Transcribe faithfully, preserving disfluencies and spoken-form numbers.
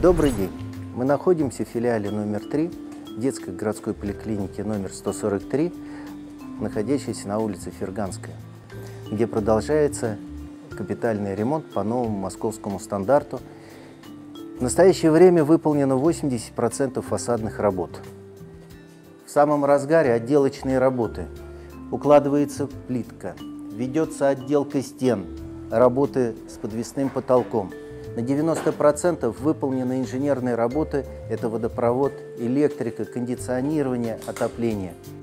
Добрый день! Мы находимся в филиале номер три детской городской поликлиники номер сто сорок три, находящейся на улице Ферганская, где продолжается капитальный ремонт по новому московскому стандарту. В настоящее время выполнено восемьдесят процентов фасадных работ. В самом разгаре отделочные работы. Укладывается плитка, ведется отделка стен, работы с подвесным потолком. На девяносто процентов выполнены инженерные работы – это водопровод, электрика, кондиционирование, отопление.